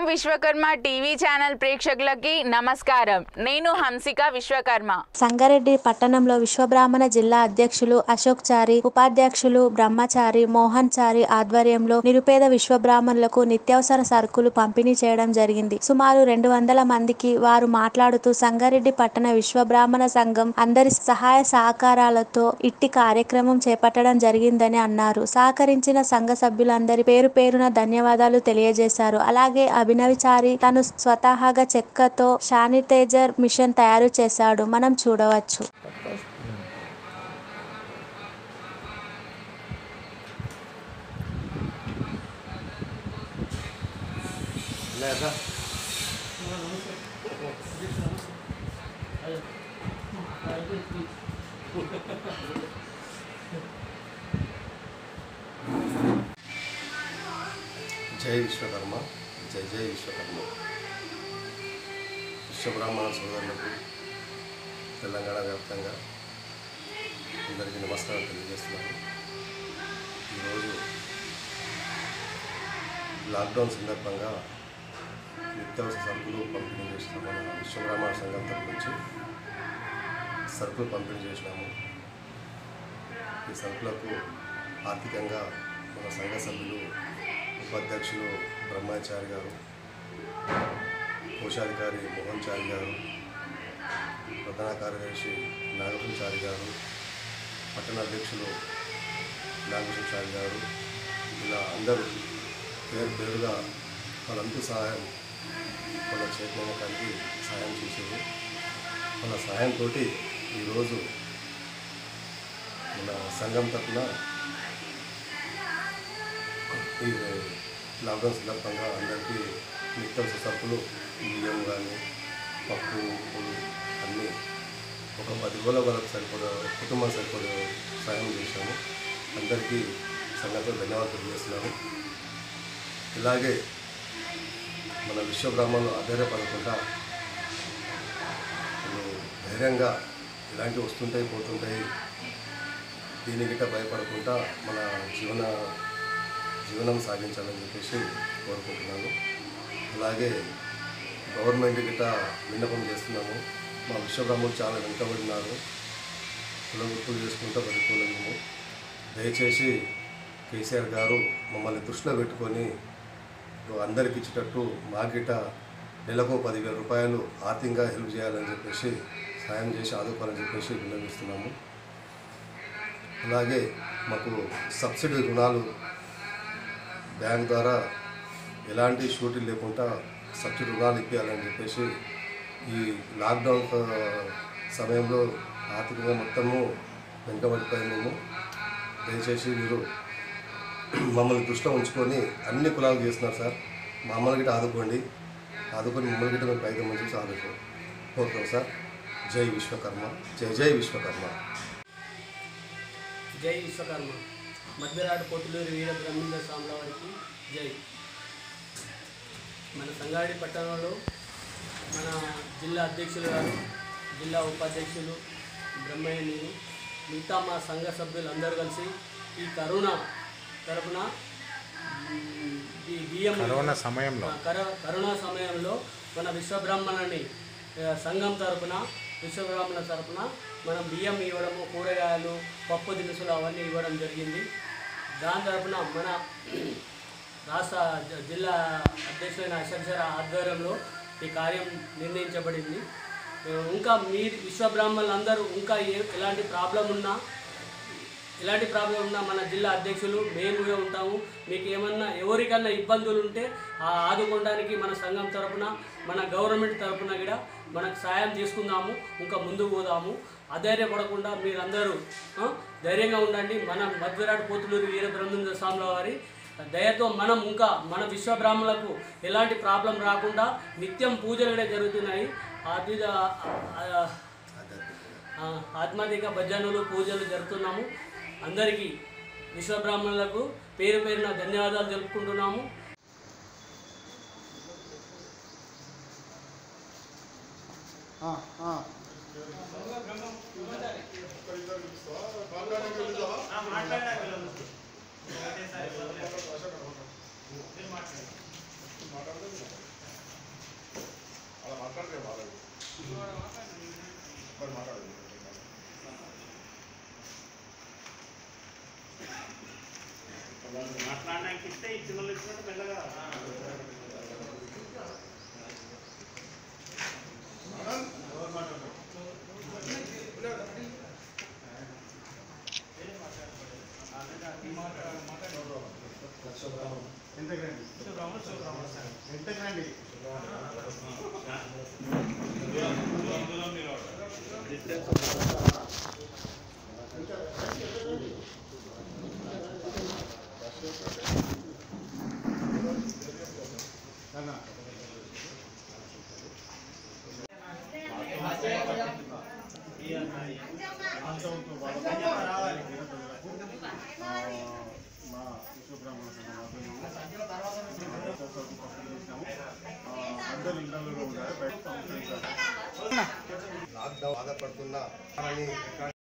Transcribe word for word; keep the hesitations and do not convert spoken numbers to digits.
Vishwakarma TV channel ప్రేక్షకులకి నమస్కారం. నేను హంసిక విశ్వకర్మ. సంగారెడ్డి పట్టణంలో విశ్వబ్రాహ్మణ జిల్లా అధ్యక్షులు అశోక్ చారి, ఉపాధ్యక్షులు బ్రహ్మచారి మోహన్ చారి ఆధ్వర్యంలో నిరుపేద విశ్వబ్రాహ్మణులకు నిత్యావసర సరుకులు పంపిణీ చేయడం జరిగింది. సుమారు రెండు వందల మందికి వారు మాట్లాడుతూ సంగారెడ్డి పట్టణ విశ్వబ్రాహ్మణ సంఘం అందరి సహాయ సహకారాలతో ఇట్టి కార్యక్రమం చేపట్టడం జరిగిందని అన్నారు. సహకరించిన సంఘ సభ్యులందరి పేరు పేరున ధన్యవాదాలు తెలియజేశారు. అలాగే అభినవిచారి తను స్వతహాగా చెక్కతో శానిటైజర్ మిషన్ తయారు చేశాడు. మనం చూడవచ్చు. జై విశ్వకర్మ, జై జై విశ్వకర్మ. విశ్వబ్రాహ్మణ సోదరులకు తెలంగాణ వ్యాప్తంగా అందరికీ నమస్కారం తెలియజేస్తున్నాను. ఈరోజు లాక్డౌన్ సందర్భంగా నిత్యావసర సరుకులు పంపిణీ చేసిన మన విశ్వబ్రాహ్మణ సంఘం తరపు నుంచి సరుకులు పంపిణీ చేసినాము. ఈ సరుకులకు ఆర్థికంగా మన సంఘ సభ్యులు ఉపాధ్యక్షులు బ్రహ్మచారి గారు, కోశాధికారి మోహన్ చారి గారు, ప్రధాన కార్యదర్శి నాగభూషణ్ చారి గారు, పట్టణ అధ్యక్షులు నాగభూషణ్ చారి గారు, ఇలా అందరూ పేరు పేరుగా వాళ్ళంతా సహాయం వాళ్ళ చేతులను కలిపి సహాయం చేసేది. వాళ్ళ సహాయంతో ఈరోజు మన సంఘం తరఫున ఈ లాక్డౌన్ సందర్భంగా అందరికీ నిత్యావసర సరుకులు బియ్యం కానీ పప్పు ఉప్పులు అన్నీ ఒక పది రోజుల వరకు సరిపడా కుటుంబం సరిపడా సాయం చేశాము. అందరికీ సంఘంతో ధన్యవాదాలు తెలియజేస్తున్నాము. ఇలాగే మన విశ్వబ్రాహ్మణులు అధైర్యపడకుండా ధైర్యంగా ఇలాంటివి వస్తుంటాయి పోతుంటాయి దీని గిట్ట భయపడకుండా మన జీవన జీవనం సాగించాలని చెప్పేసి కోరుకుంటున్నాను. అలాగే గవర్నమెంట్ గిట్ట విన్నపం చేస్తున్నాము. మా విశ్వబ్రాహ్మణులు చాలా వెనుకబడినారు, కుల వృత్తులు చేసుకుంటూ బతుకున్నాము. దయచేసి కేసీఆర్ గారు మమ్మల్ని దృష్టిలో పెట్టుకొని అందరికి ఇచ్చేటట్టు మా గిట్ట నెలకు పదివేల రూపాయలు ఆర్థికంగా హెల్ప్ చేయాలని చెప్పేసి సాయం చేసి ఆదుకోవాలని చెప్పేసి విన్నవిస్తున్నాము. అలాగే మాకు సబ్సిడీ రుణాలు బ్యాంక్ ద్వారా ఎలాంటి షూరిటీ లేకుండా సబ్సిడీ రుణాలు ఇప్పించాలని చెప్పేసి ఈ లాక్డౌన్ సమయంలో ఆర్థికంగా మొత్తము వెనుకబడిపోయినాము. దయచేసి మీరు మమ్మల్ని దృష్టిలో ఉంచుకొని అన్ని కులాలు చేస్తున్నారు సార్, మమ్మల్ని గిట్ట ఆదుకోండి, ఆదుకొని మమ్మల్ని గిట్ట మేము పైగా మంచి ఆదుకో కోరుతాం సార్. జై విశ్వకర్మ, జై జై విశ్వకర్మ. జై విశ్వకర్మ. మధ్యరాడు పొట్టులూరి వీర బ్రహ్మేంద్ర స్వాముల వారికి జై. మన సంగారెడ్డి పట్టణంలో మన జిల్లా అధ్యక్షులు గారు, జిల్లా ఉపాధ్యక్షులు బ్రహ్మయ్య, నేను మిగతా మా సంఘ సభ్యులు అందరూ కలిసి ఈ కరోనా తరపున ఈ బియ్యం కరోనా సమయంలో కరోనా సమయంలో మన విశ్వబ్రాహ్మణుని సంఘం తరపున విశ్వబ్రాహ్మణ తరపున మనం బియ్యం ఇవ్వడము, కూరగాయలు, పప్పు దినుసులు అవన్నీ ఇవ్వడం జరిగింది. దాని తరపున మన రాష్ట్ర జిల్లా అధ్యక్షులైన అశోక్ ఆధ్వర్యంలో ఈ కార్యం నిర్ణయించబడింది. ఇంకా మీ విశ్వబ్రాహ్మణులు అందరూ ఇంకా ఏ ఎలాంటి ప్రాబ్లం ఉన్నా ఎలాంటి ప్రాబ్లం ఉన్నా మన జిల్లా అధ్యక్షులు మేముగా ఉంటాము. మీకు ఏమన్నా ఎవరికన్నా ఇబ్బందులు ఉంటే ఆదుకోవడానికి మన సంఘం తరపున మన గవర్నమెంట్ తరపున కూడా మనకు సాయం తీసుకుందాము, ఇంకా ముందుకు పోదాము. అధైర్యపడకుండా మీరందరూ ధైర్యంగా ఉండండి. మన మధ్యరాడు పోతులూరి వీర బ్రహ్మేంద్ర స్వాముల వారి దయతో మనం ఇంకా మన విశ్వబ్రాహ్మణులకు ఎలాంటి ప్రాబ్లం రాకుండా నిత్యం పూజలు కూడా జరుగుతున్నాయి. ఆధ్య ఆత్మాధిక భజనలు పూజలు జరుపుతున్నాము. అందరికీ విశ్వబ్రాహ్మణులకు పేరు పేరున ధన్యవాదాలు తెలుపుకుంటున్నాము. మాట్లాడదాం మాట్లాడడానికి ఇస్తే ఇచ్చిన వాళ్ళు ఇచ్చినట్టు మెల్లగా లాక్డౌన్ బాధపడుతున్న